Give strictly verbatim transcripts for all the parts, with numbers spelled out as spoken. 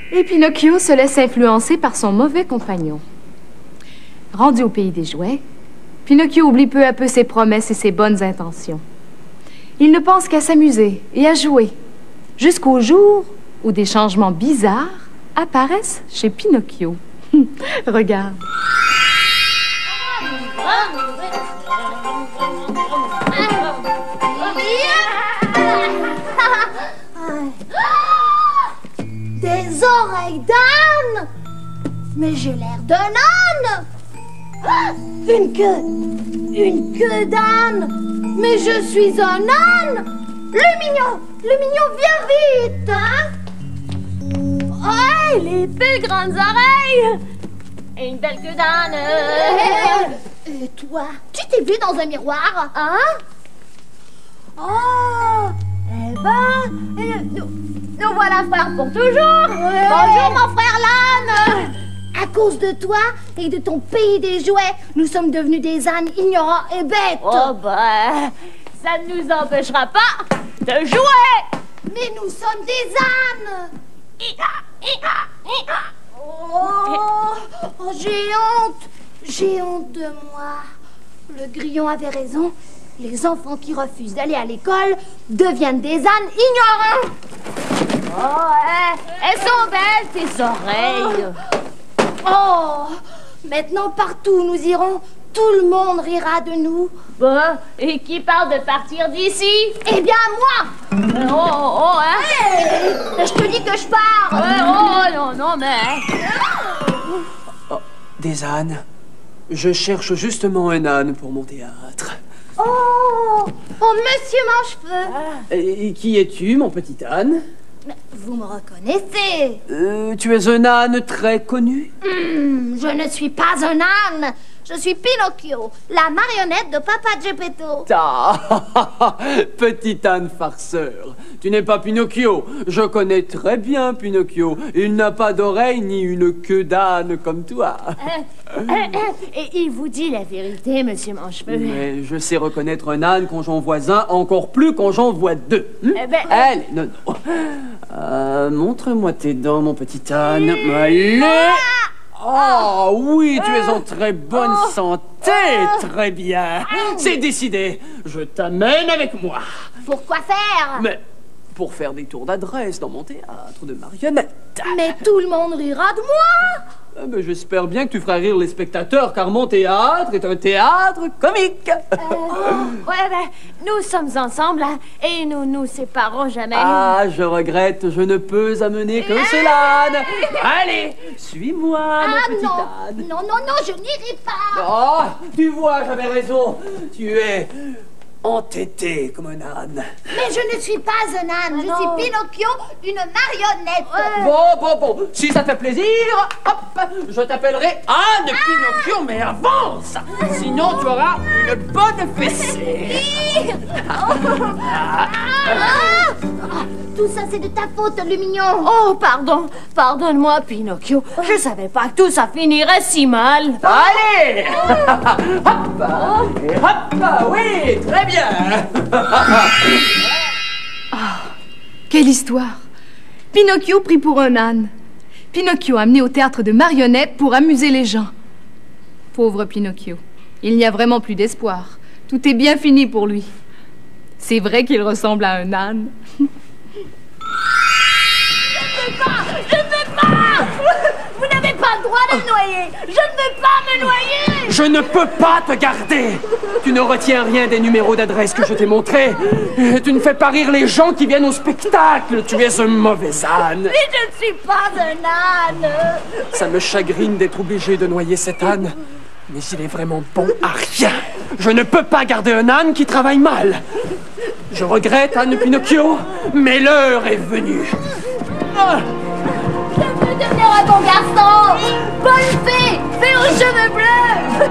Et Pinocchio se laisse influencer par son mauvais compagnon. Rendu au pays des jouets, Pinocchio oublie peu à peu ses promesses et ses bonnes intentions. Il ne pense qu'à s'amuser et à jouer, jusqu'au jour où des changements bizarres apparaissent chez Pinocchio. Regarde. Des oreilles d'âne! Mais j'ai l'air d'un âne! Une queue! Une queue d'âne! Mais je suis un âne! Le mignon! Le mignon, viens vite! Hein? Ouais, les belles grandes oreilles! Et une belle queue d'âne! Et toi, tu t'es vu dans un miroir? Hein? Oh! Eh ben, nous, nous voilà frères pour toujours! Ouais. Bonjour mon frère l'âne! À cause de toi et de ton pays des jouets, nous sommes devenus des ânes ignorants et bêtes. Oh ben, ça ne nous empêchera pas de jouer. Mais nous sommes des ânes. Oh, oh, j'ai honte. J'ai honte de moi. Le grillon avait raison. Les enfants qui refusent d'aller à l'école deviennent des ânes ignorants. Oh, elles, elles sont belles tes oreilles. Oh. Oh, maintenant partout où nous irons, tout le monde rira de nous. Bon, et qui parle de partir d'ici? Eh bien, moi! Euh, oh, oh, oh, hein? Hey, je te dis que je pars! Ouais, oh, non, non, mais... Oh, des ânes. Je cherche justement un âne pour mon théâtre. Oh! Oh, monsieur Manchefeu! Ah. Et qui es-tu, mon petit âne? Vous me reconnaissez? Euh, tu es un âne très connu? Mmh, je ne suis pas un âne. Je suis Pinocchio, la marionnette de Papa Geppetto. Ah, petit âne farceur. Tu n'es pas Pinocchio. Je connais très bien Pinocchio. Il n'a pas d'oreille ni une queue d'âne comme toi. Euh, euh, euh, et il vous dit la vérité, monsieur Manchefeu. Mais je sais reconnaître un âne quand j'en vois un, encore plus quand j'en vois deux. Hum? Eh ben, Allez, non, non. Euh, montre-moi tes dents, mon petit âne. Allez. Oh, oui, tu es en très bonne santé. Très bien. C'est décidé. Je t'amène avec moi. Pour quoi faire? Mais pour faire des tours d'adresse dans mon théâtre de marionnettes. Mais tout le monde rira de moi. Ah ben, j'espère bien que tu feras rire les spectateurs, car mon théâtre est un théâtre comique. Euh, oh, ouais, ben, nous sommes ensemble hein, et nous nous séparons jamais. Ah, je regrette, je ne peux amener qu'un seul âne. Allez, suis-moi, Ah mon petit non, âne. non, non, non, je n'irai pas. Oh, tu vois, j'avais raison. Tu es entêté comme un âne. Mais je ne suis pas un âne, je non. suis Pinocchio, une marionnette. Bon, bon, bon, si ça te fait plaisir, hop, je t'appellerai Anne Pinocchio, mais avance. Sinon, tu auras une bonne fessée. Ah, tout ça, c'est de ta faute, le mignon. Oh, pardon, pardonne-moi, Pinocchio. Je savais pas que tout ça finirait si mal. Allez, hop, et hop, oui, très bien. Ah, quelle histoire! Pinocchio pris pour un âne. Pinocchio amené au théâtre de marionnettes pour amuser les gens. Pauvre Pinocchio. Il n'y a vraiment plus d'espoir. Tout est bien fini pour lui. C'est vrai qu'il ressemble à un âne. Je ne veux pas! Je ne veux pas! Vous n'avez pas le droit de me noyer! Je ne veux pas me noyer! Je ne peux pas te garder. Tu ne retiens rien des numéros d'adresse que je t'ai montrés. Tu ne fais pas rire les gens qui viennent au spectacle. Tu es un mauvais âne. Mais je ne suis pas un âne! Ça me chagrine d'être obligé de noyer cet âne. Mais il est vraiment bon à rien. Je ne peux pas garder un âne qui travaille mal. Je regrette, Anne Pinocchio, mais l'heure est venue. Ah. Je veux devenir un bon garçon! Bonne fée! Fée aux cheveux bleus!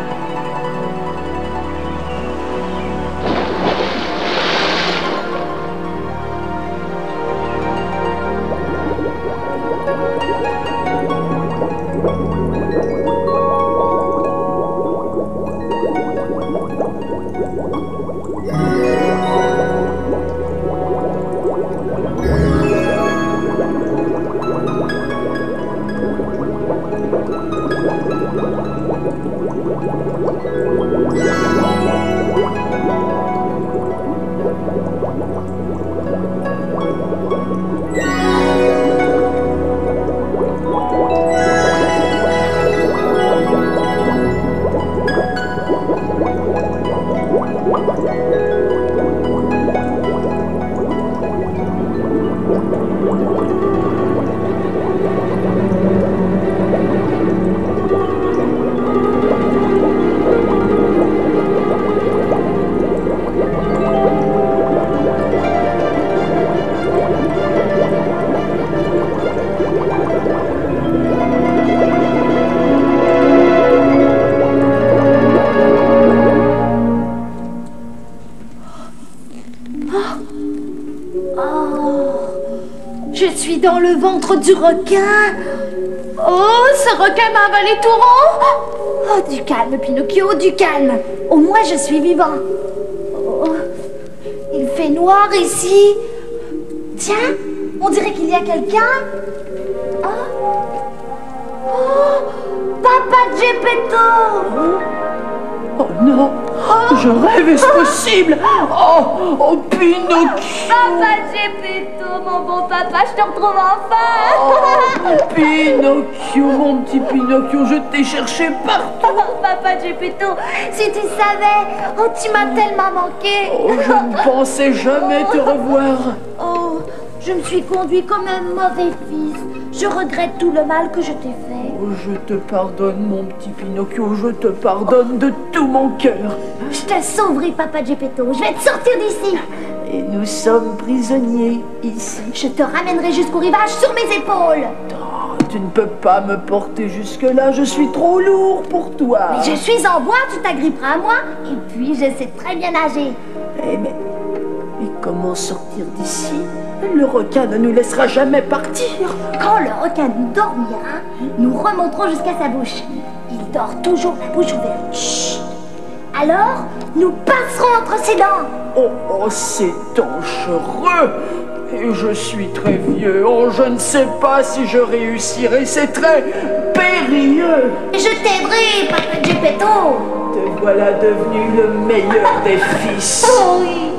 Je suis dans le ventre du requin. Oh, ce requin m'a avalé tout rond. Oh, du calme, Pinocchio, du calme. Au moins, je suis vivant. Oh, il fait noir ici. Tiens, on dirait qu'il y a quelqu'un. Oh, oh, Papa Geppetto. Oh non, je rêve, est-ce possible? Oh, oh Pinocchio. Papa Geppetto, mon bon papa, je te retrouve enfin. Oh, Pinocchio, mon petit Pinocchio, je t'ai cherché partout. Oh, Papa Geppetto, si tu savais, oh, tu m'as tellement manqué. Oh, je ne pensais jamais te revoir. Oh, je me suis conduit comme un mauvais fils. Je regrette tout le mal que je t'ai fait. Oh, je te pardonne, mon petit Pinocchio, je te pardonne de tout mon cœur. Je te sauverai, Papa Geppetto. Je vais te sortir d'ici. Et nous sommes prisonniers ici. Je te ramènerai jusqu'au rivage sur mes épaules. Oh, tu ne peux pas me porter jusque-là, je suis trop lourd pour toi. Mais je suis en bois, tu t'agripperas à moi. Et puis, je sais très bien nager. Eh mais, mais comment sortir d'ici? Le requin ne nous laissera jamais partir. Quand le requin dormira, nous remonterons jusqu'à sa bouche. Il dort toujours la bouche ouverte. Chut. Alors, nous passerons entre ses dents. Oh, oh c'est dangereux. Et je suis très vieux. Oh, je ne sais pas si je réussirai. C'est très périlleux. Je t'aiderai, Papa Geppetto. Te voilà devenu le meilleur des fils. Oh oui.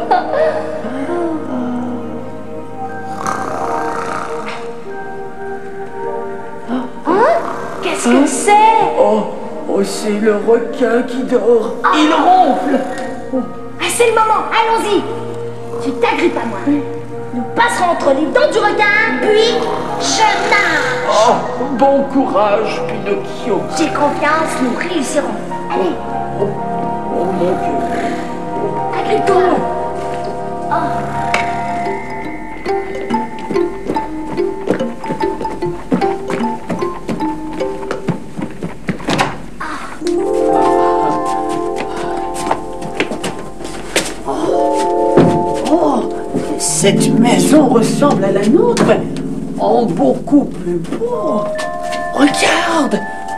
Qu'est-ce que c'est? Oh, oh c'est le requin qui dort. Ah. Il ronfle. Ah, c'est le moment, allons-y. Tu t'agrippes à moi. Nous passerons entre les dents du requin, puis je nage. Oh, bon courage, Pinocchio. J'ai confiance, nous réussirons. Allez. Oh, oh mon Dieu. Agrippe-toi. Oh. Cette maison ressemble à la nôtre, mais en beaucoup plus beau. Regarde,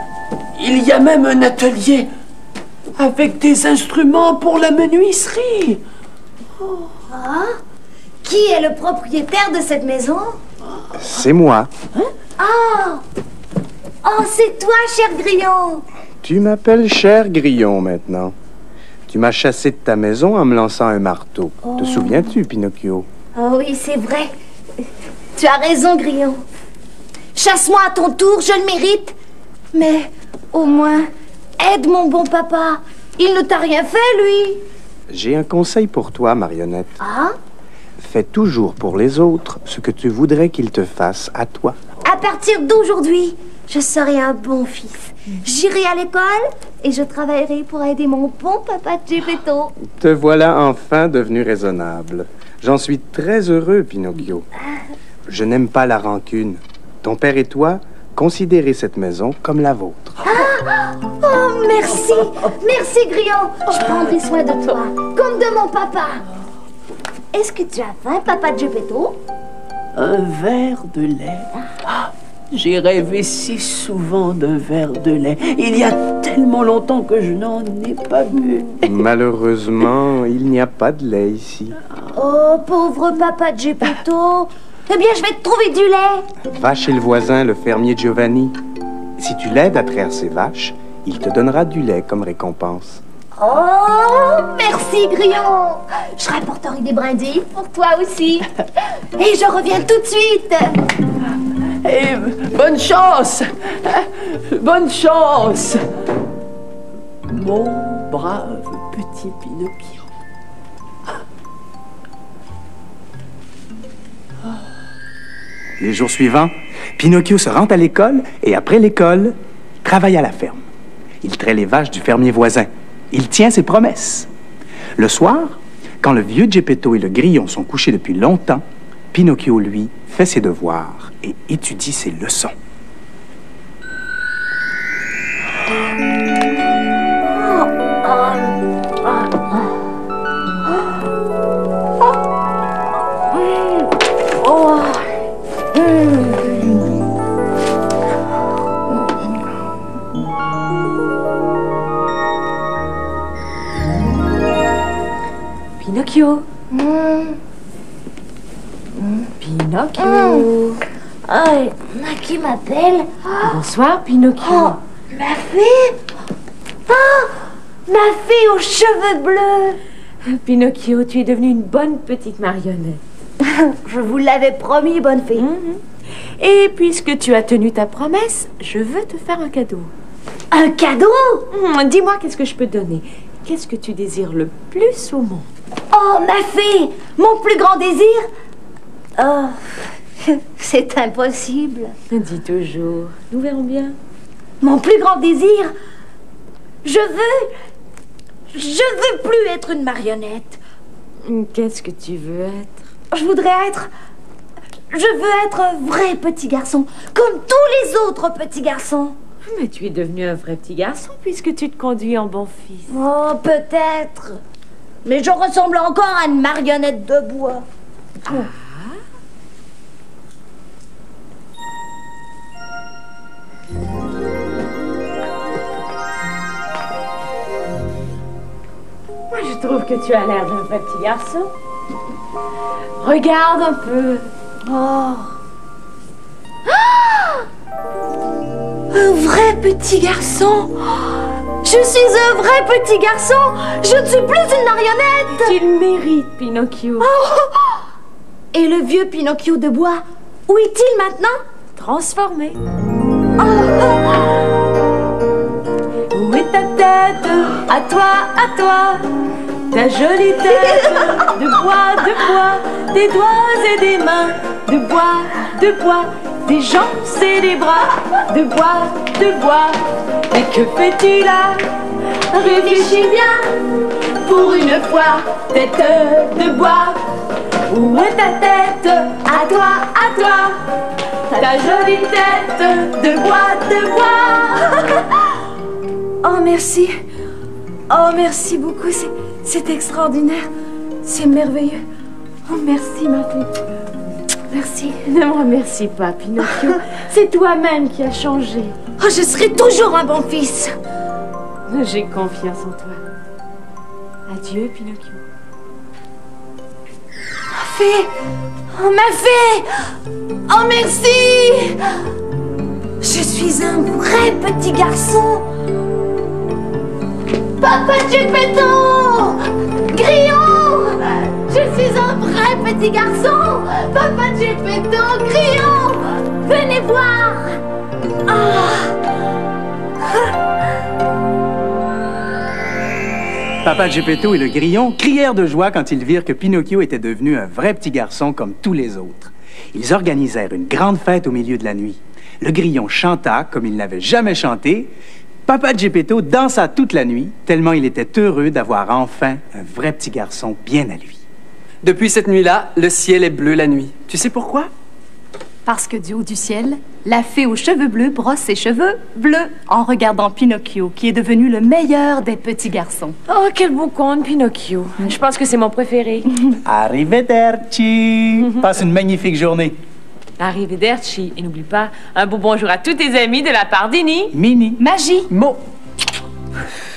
il y a même un atelier avec des instruments pour la menuiserie. Oh. Ah, qui est le propriétaire de cette maison? C'est moi. Hein? Ah, oh, c'est toi, cher Grillon. Tu m'appelles cher Grillon maintenant. Tu m'as chassé de ta maison en me lançant un marteau. Oh. Te souviens-tu, Pinocchio? Oh oui, c'est vrai. Tu as raison, Grillon. Chasse-moi à ton tour, je le mérite. Mais au moins, aide mon bon papa. Il ne t'a rien fait, lui. J'ai un conseil pour toi, Marionnette. Ah? Fais toujours pour les autres ce que tu voudrais qu'ils te fassent à toi. À partir d'aujourd'hui, je serai un bon fils. J'irai à l'école et je travaillerai pour aider mon bon papa Geppetto. Te voilà enfin devenu raisonnable. J'en suis très heureux, Pinocchio. Je n'aime pas la rancune. Ton père et toi, considérez cette maison comme la vôtre. Ah! Oh, merci! Merci, Grillon! Je prendrai soin de toi, comme de mon papa. Est-ce que tu as faim, papa Geppetto? Un verre de lait. Ah, j'ai rêvé si souvent d'un verre de lait. Il y a tellement longtemps que je n'en ai pas bu. Malheureusement, il n'y a pas de lait ici. Oh, pauvre papa Geppetto. Eh bien, je vais te trouver du lait. Va chez le voisin, le fermier Giovanni. Si tu l'aides à traire ses vaches, il te donnera du lait comme récompense. Oh, merci, Grillon. Je rapporterai des brindilles pour toi aussi. Et je reviens tout de suite. Et bonne chance. Bonne chance. Mon brave petit Pinocchio. Les jours suivants, Pinocchio se rend à l'école et après l'école, travaille à la ferme. Il traite les vaches du fermier voisin. Il tient ses promesses. Le soir, quand le vieux Geppetto et le Grillon sont couchés depuis longtemps, Pinocchio, lui, fait ses devoirs et étudie ses leçons. Pinocchio. Mmh. Pinocchio. Mmh. Oh, qui m'appelle? Bonsoir, Pinocchio. Oh, ma fée. Oh, ma fée aux cheveux bleus. Pinocchio, tu es devenue une bonne petite marionnette. Je vous l'avais promis, bonne fée. Mmh. Et puisque tu as tenu ta promesse, je veux te faire un cadeau. Un cadeau? Mmh, dis-moi, qu'est-ce que je peux te donner? Qu'est-ce que tu désires le plus au monde? Oh, ma fée, mon plus grand désir? Oh, c'est impossible. Dis toujours, nous verrons bien. Mon plus grand désir? Je veux... Je veux plus être une marionnette. Qu'est-ce que tu veux être? Je voudrais être... Je veux être un vrai petit garçon, comme tous les autres petits garçons. Mais tu es devenu un vrai petit garçon puisque tu te conduis en bon fils. Oh, peut-être. Mais je ressemble encore à une marionnette de bois. Ah. Moi, je trouve que tu as l'air d'un vrai petit garçon. Regarde un peu. Oh. Ah! Un vrai petit garçon. Je suis un vrai petit garçon. Je ne suis plus une marionnette. Tu le mérites, Pinocchio. Oh. Et le vieux Pinocchio de bois, où est-il maintenant? Transformé. Oh. Où est ta tête? À toi, à toi. Ta jolie tête de bois, de bois, des doigts et des mains, de bois, de bois, des jambes et des bras, de bois, de bois. Mais que fais-tu là? Réfléchis bien, pour une fois, tête de bois. Où est ta tête? À toi, à toi, ta jolie tête de bois, de bois. Oh, merci. Oh, merci beaucoup. C'est... C'est extraordinaire. C'est merveilleux. Oh, merci, ma fille. Merci. Ne me remercie pas, Pinocchio. C'est toi-même qui as changé. Oh, je serai toujours un bon fils. J'ai confiance en toi. Adieu, Pinocchio. Ma fée. Oh, ma fée. Oh, merci. Je suis un vrai petit garçon. Papa Geppetto! Grillon! Je suis un vrai petit garçon! Papa Geppetto! Grillon! Venez voir! Papa Geppetto et le grillon crièrent de joie quand ils virent que Pinocchio était devenu un vrai petit garçon comme tous les autres. Ils organisèrent une grande fête au milieu de la nuit. Le grillon chanta comme il n'avait jamais chanté. Papa Geppetto dansa toute la nuit, tellement il était heureux d'avoir enfin un vrai petit garçon bien à lui. Depuis cette nuit-là, le ciel est bleu la nuit. Tu sais pourquoi? Parce que du haut du ciel, la fée aux cheveux bleus brosse ses cheveux bleus en regardant Pinocchio, qui est devenu le meilleur des petits garçons. Oh, quel beau conte, Pinocchio. Je pense que c'est mon préféré. Arrivederci! Passe une magnifique journée. Arrivederci. Et n'oublie pas, un beau bonjour à tous tes amis de la part d'Ini. Mini. Magie! Mo.